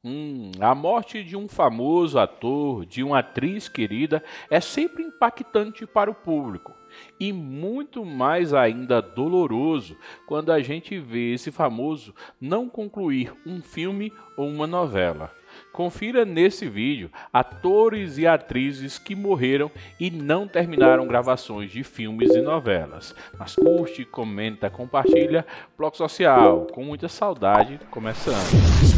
A morte de um famoso ator, de uma atriz querida, é sempre impactante para o público. E muito mais ainda doloroso quando a gente vê esse famoso não concluir um filme ou uma novela. Confira nesse vídeo atores e atrizes que morreram e não terminaram gravações de filmes e novelas. Mas curte, comenta, compartilha, Bloco Social, com muita saudade, começando.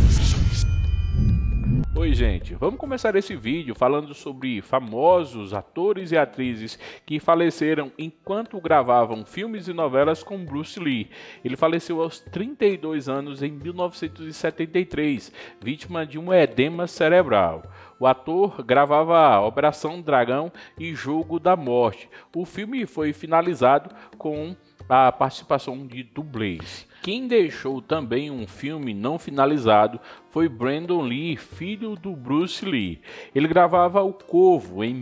Oi gente, vamos começar esse vídeo falando sobre famosos atores e atrizes que faleceram enquanto gravavam filmes e novelas com Bruce Lee. Ele faleceu aos 32 anos em 1973, vítima de um edema cerebral. O ator gravava Operação Dragão e Jogo da Morte. O filme foi finalizado com a participação de dublês. Quem deixou também um filme não finalizado foi Brandon Lee, filho do Bruce Lee. Ele gravava O Corvo em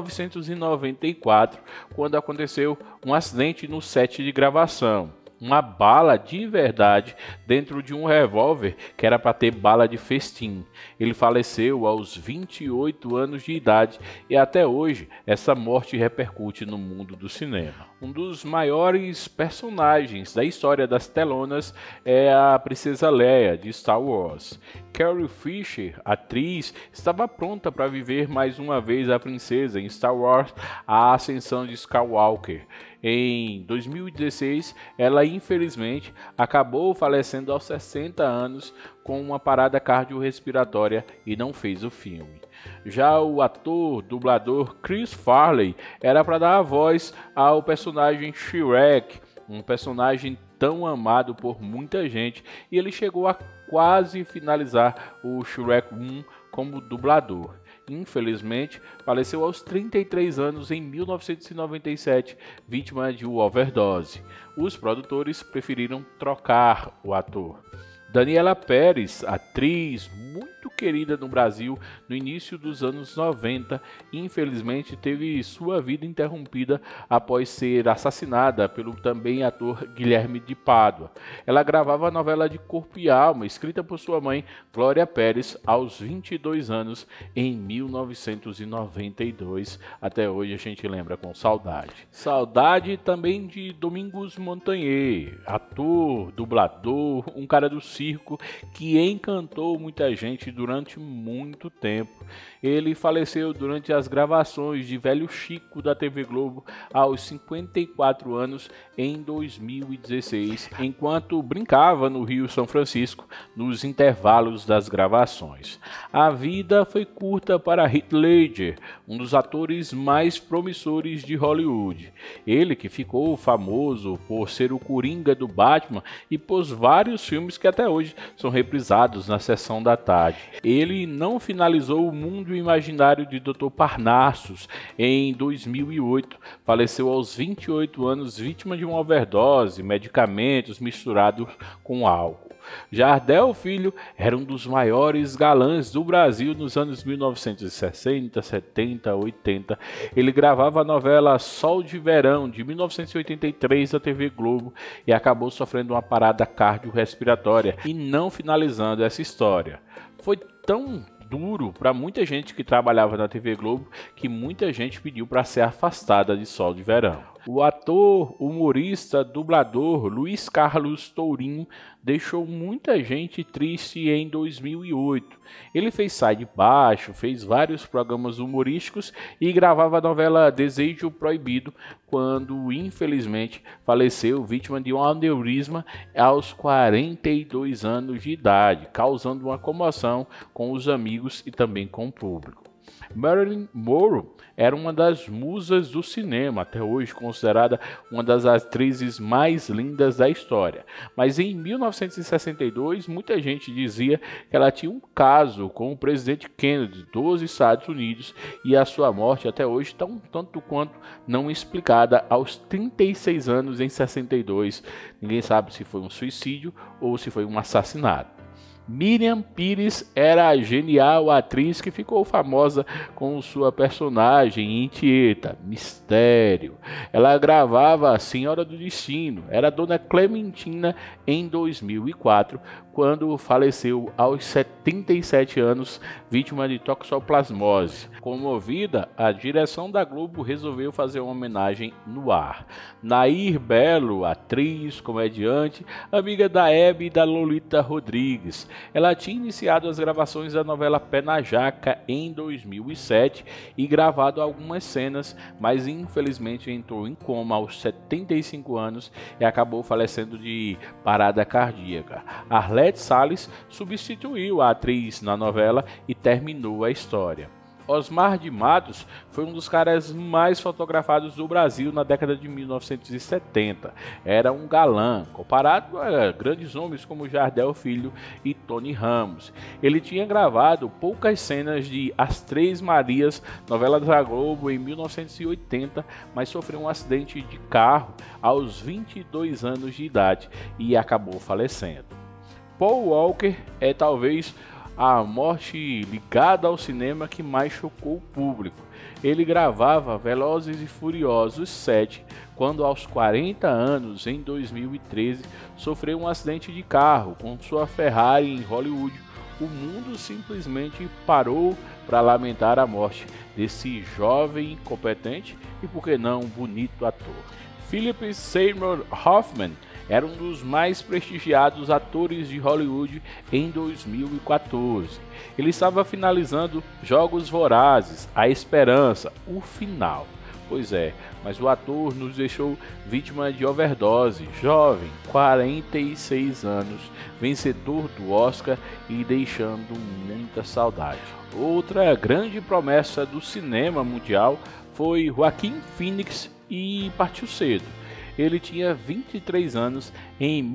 1994, quando aconteceu um acidente no set de gravação. Uma bala de verdade dentro de um revólver que era para ter bala de festim. Ele faleceu aos 28 anos de idade e até hoje essa morte repercute no mundo do cinema. Um dos maiores personagens da história das telonas é a Princesa Leia de Star Wars. Carrie Fisher, atriz, estava pronta para viver mais uma vez a princesa em Star Wars: A Ascensão de Skywalker. Em 2016, ela infelizmente acabou falecendo aos 60 anos com uma parada cardiorrespiratória e não fez o filme. Já o ator, dublador Chris Farley era para dar a voz ao personagem Shrek, um personagem tão amado por muita gente, e ele chegou a quase finalizar o Shrek 1 como dublador. Infelizmente, faleceu aos 33 anos em 1997, vítima de uma overdose. Os produtores preferiram trocar o ator. Daniela Pérez, atriz muito querida no Brasil no início dos anos 90, infelizmente teve sua vida interrompida após ser assassinada pelo também ator Guilherme de Pádua. Ela gravava a novela de Corpo e Alma, escrita por sua mãe, Glória Pérez, aos 22 anos, em 1992. Até hoje a gente lembra com saudade. Saudade também de Domingos Montanher, ator, dublador, um cara do circo que encantou muita gente durante muito tempo. Ele faleceu durante as gravações de Velho Chico da TV Globo aos 54 anos em 2016, enquanto brincava no Rio São Francisco nos intervalos das gravações. A vida foi curta para Heath Ledger, um dos atores mais promissores de Hollywood. Ele que ficou famoso por ser o Coringa do Batman e pôs vários filmes que até hoje são reprisados na sessão da tarde. Ele não finalizou O Mundo Imaginário de Dr. Parnassus em 2008, faleceu aos 28 anos vítima de uma overdose, medicamentos misturados com álcool. Jardel Filho era um dos maiores galãs do Brasil nos anos 1960, 70, 80. Ele gravava a novela Sol de Verão, de 1983, da TV Globo, e acabou sofrendo uma parada cardiorrespiratória e não finalizando essa história. Foi tão duro para muita gente que trabalhava na TV Globo que muita gente pediu para ser afastada de Sol de Verão. O ator, humorista, dublador Luiz Carlos Tourinho deixou muita gente triste em 2008. Ele fez Sai de Baixo, fez vários programas humorísticos e gravava a novela Desejo Proibido, quando infelizmente faleceu vítima de um aneurisma aos 42 anos de idade, causando uma comoção com os amigos e também com o público. Marilyn Monroe era uma das musas do cinema, até hoje considerada uma das atrizes mais lindas da história. Mas em 1962, muita gente dizia que ela tinha um caso com o presidente Kennedy dos Estados Unidos, e a sua morte até hoje está um tanto quanto não explicada aos 36 anos em 62. Ninguém sabe se foi um suicídio ou se foi um assassinato. Miriam Pires era a genial atriz que ficou famosa com sua personagem em Tieta, Mistério. Ela gravava A Senhora do Destino, era Dona Clementina em 2004, quando faleceu aos 77 anos, vítima de toxoplasmose. Comovida, a direção da Globo resolveu fazer uma homenagem no ar. Nair Belo, atriz, comediante, amiga da Hebe e da Lolita Rodrigues. Ela tinha iniciado as gravações da novela Pé na Jaca em 2007 e gravado algumas cenas, mas infelizmente entrou em coma aos 75 anos e acabou falecendo de parada cardíaca. Arlete Salles substituiu a atriz na novela e terminou a história. Osmar de Matos foi um dos caras mais fotografados do Brasil na década de 1970. Era um galã, comparado a grandes nomes como Jardel Filho e Tony Ramos. Ele tinha gravado poucas cenas de As Três Marias, novela da Globo, em 1980, mas sofreu um acidente de carro aos 22 anos de idade e acabou falecendo. Paul Walker é talvez a morte ligada ao cinema que mais chocou o público. Ele gravava Velozes e Furiosos 7, quando aos 40 anos, em 2013, sofreu um acidente de carro com sua Ferrari em Hollywood. O mundo simplesmente parou para lamentar a morte desse jovem, competente e, por que não, bonito ator. Philip Seymour Hoffman era um dos mais prestigiados atores de Hollywood em 2014. Ele estava finalizando Jogos Vorazes, A Esperança, o final. Pois é, mas o ator nos deixou vítima de overdose, jovem, 46 anos, vencedor do Oscar e deixando muita saudade. Outra grande promessa do cinema mundial foi Joaquim Phoenix e partiu cedo. Ele tinha 23 anos em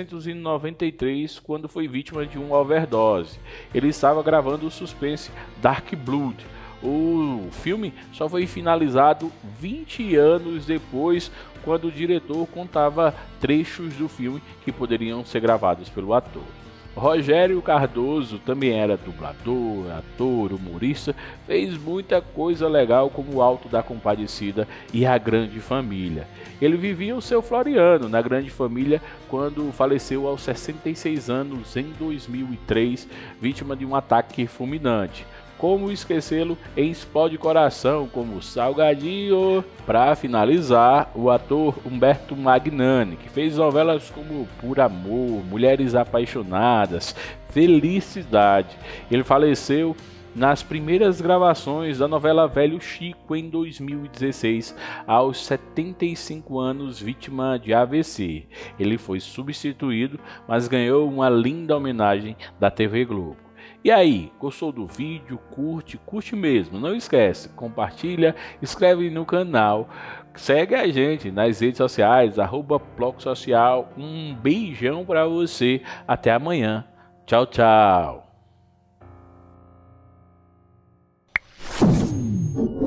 1993, quando foi vítima de uma overdose. Ele estava gravando o suspense Dark Blood. O filme só foi finalizado 20 anos depois, quando o diretor contava trechos do filme que poderiam ser gravados pelo ator. Rogério Cardoso também era dublador, ator, humorista, fez muita coisa legal como O Alto da Compadecida e A Grande Família. Ele vivia o seu Floriano na Grande Família quando faleceu aos 66 anos em 2003, vítima de um ataque fulminante. Como esquecê-lo em Explode Coração, como Salgadinho. Para finalizar, o ator Humberto Magnani, que fez novelas como Por Amor, Mulheres Apaixonadas, Felicidade. Ele faleceu nas primeiras gravações da novela Velho Chico em 2016, aos 75 anos, vítima de AVC. Ele foi substituído, mas ganhou uma linda homenagem da TV Globo. E aí, gostou do vídeo? Curte mesmo, não esquece, compartilha, inscreve no canal, segue a gente nas redes sociais, @PlocSocial. Um beijão para você, até amanhã, tchau, tchau.